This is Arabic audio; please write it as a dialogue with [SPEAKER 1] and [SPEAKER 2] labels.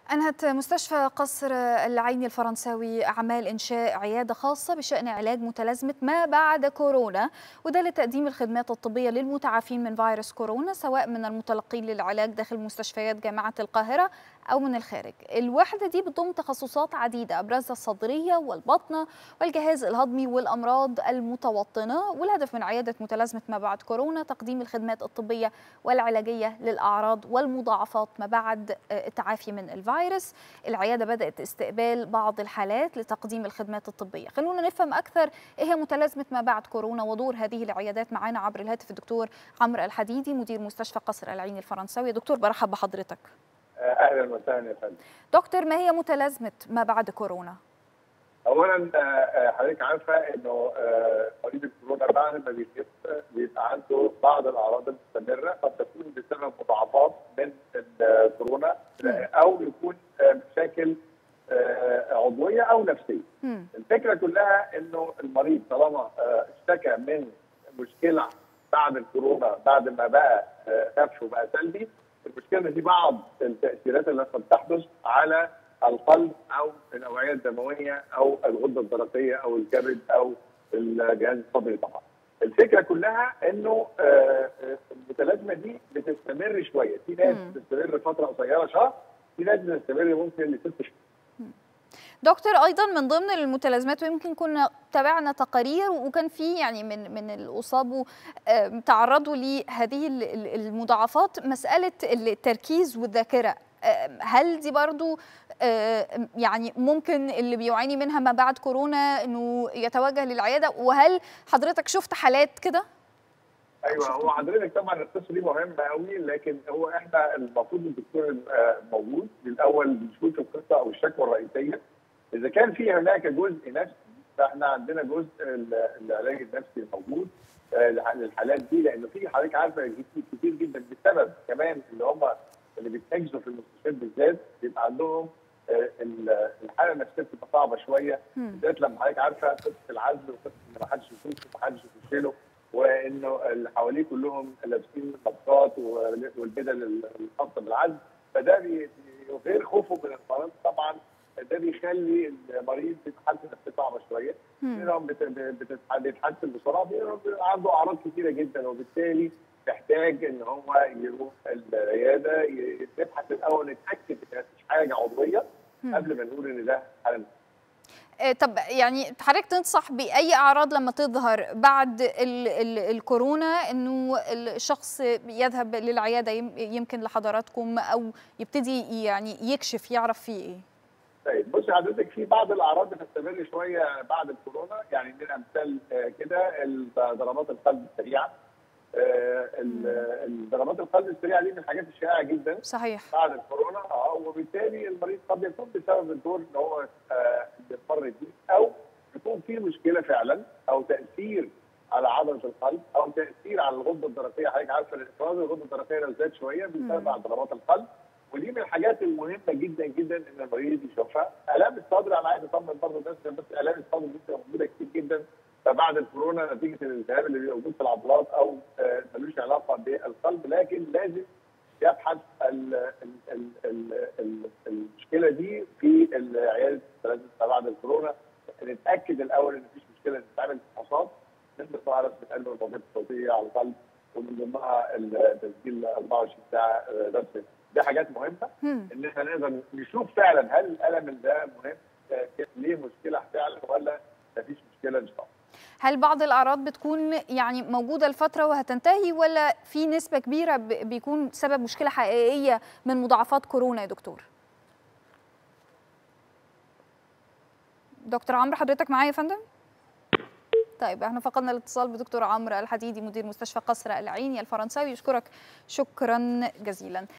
[SPEAKER 1] أنهت مستشفى قصر العيني الفرنساوي أعمال إنشاء عيادة خاصة بشأن علاج متلازمة ما بعد كورونا، وده لتقديم الخدمات الطبية للمتعافين من فيروس كورونا سواء من المتلقين للعلاج داخل مستشفيات جامعة القاهرة أو من الخارج. الوحدة دي بتضم تخصصات عديدة أبرزها الصدرية والبطنة والجهاز الهضمي والأمراض المتوطنة، والهدف من عيادة متلازمة ما بعد كورونا تقديم الخدمات الطبية والعلاجية للأعراض والمضاعفات ما بعد التعافي من الفيروس. العيادة بدأت استقبال بعض الحالات لتقديم الخدمات الطبية. خلونا نفهم أكثر إيه هي متلازمة ما بعد كورونا ودور هذه العيادات. معانا عبر الهاتف الدكتور عمرو الحديدي مدير مستشفى قصر العيني الفرنساوي. دكتور برحب بحضرتك.
[SPEAKER 2] اهلا وسهلا يا فندم.
[SPEAKER 1] دكتور، ما هي متلازمة ما بعد كورونا؟
[SPEAKER 2] اولا حضرتك عارفه انه مريض الكورونا بعد ما بيخف بيبقى عنده بعض الاعراض المستمره قد تكون بسبب مضاعفات من الكورونا او يكون مشاكل عضويه او نفسيه. الفكره كلها انه المريض طالما اشتكى من مشكله بعد الكورونا بعد ما بقى خف وبقى سلبي، المشكله دي بعض التاثيرات اللي قد تحدث على القلب او الاوعيه الدمويه او الغده الدرقيه او الكبد او الجهاز الصدري. طبعا الفكره كلها انه المتلازمه دي بتستمر شويه، في ناس بتستمر فتره قصيره شهر، في ناس بتستمر ممكن ل6 شهور.
[SPEAKER 1] دكتور، ايضا من ضمن المتلازمات ويمكن كنا تابعنا تقارير وكان في يعني من الاصابوا تعرضوا لهذه المضاعفات مساله التركيز والذاكره. هل دي برضو يعني ممكن اللي بيعاني منها ما بعد كورونا انه يتوجه للعياده؟ وهل حضرتك شفت حالات كده؟
[SPEAKER 2] ايوه، هو حضرتك طبعا القصه دي مهمه قوي، لكن هو احنا المفروض الدكتور موجود بالاول بيشوف القصه او الشكوى الرئيسيه. اذا كان في هناك جزء نفسي فاحنا عندنا جزء العلاج النفسي موجود للحالات دي، لانه في حضرتك عارفه كتير جدا بسبب كمان اللي بيتحجزوا في المستشفيات بالذات بيبقى عندهم الحاله النفسيه بتبقى صعبه شويه، بالذات لما حضرتك عارفه قصه العزل وقصه ان ما حدش يشوفه وما حدش يخش له، وانه اللي حواليه كلهم لابسين ماسكات والبدل الخاصه بالعزل، فده غير خوفه من المرض طبعا ده بيخلي المريض بيبقى حالته النفسيه صعبه شويه، لانهم بيتحسن بسرعه، بيبقى عنده اعراض كثيره جدا، وبالتالي يحتاج ان هو يروح العياده نبحث الاول نتاكد ان مفيش حاجه عضويه قبل ما نقول ان ده حاله نفسيه.
[SPEAKER 1] طب يعني حضرتك تنصح باي اعراض لما تظهر بعد الكورونا انه الشخص يذهب للعياده يمكن لحضراتكم او يبتدي يعني يكشف يعرف فيه ايه؟
[SPEAKER 2] طيب بصي حضرتك، في بعض الاعراض بتستمر شويه بعد الكورونا، يعني عندنا امثال كده ضربات القلب السريعه. ضربات القلب السريعه دي من الحاجات الشائعه جدا
[SPEAKER 1] صحيح
[SPEAKER 2] بعد الكورونا، وبالتالي المريض قد يكون بسبب الدور اللي هو بيمر بيه، او يكون في مشكله فعلا او تاثير على عضله القلب او تاثير على الغده الدرقيه. حضرتك عارفه ان افراز الغده الدرقيه لو زاد شويه بسبب ضربات القلب، ودي من الحاجات المهمه جدا جدا ان المريض يشوفها. الام الصدر انا عايز اطمن برضه الناس، بس الام الصدر دي بتبقى موجوده كتير جدا فبعد الكورونا نتيجه الالتهاب اللي بيبقى موجود في العضلات او ملوش علاقه بالقلب، لكن لازم يبحث المشكله دي في عياده المتلازمه بعد الكورونا، نتاكد الاول ان مفيش مشكله، نتعمل فحوصات نقدر نعرف رسم القلب والموجات الصوتيه على القلب، ومن ضمنها التسجيل 24 ساعه رسم. دي حاجات مهمه ان احنا نقدر نشوف فعلا هل الالم ده مهم ليه مشكله فعلا ولا مفيش مشكله ان شاء الله.
[SPEAKER 1] هل بعض الأعراض بتكون يعني موجودة لفترة وهتنتهي، ولا في نسبة كبيرة بيكون سبب مشكلة حقيقية من مضاعفات كورونا يا دكتور؟ دكتور عمرو، حضرتك معايا يا فندم؟ طيب احنا فقدنا الاتصال بدكتور عمرو الحديدي مدير مستشفى قصر العيني الفرنساوي. يشكرك شكرا جزيلا.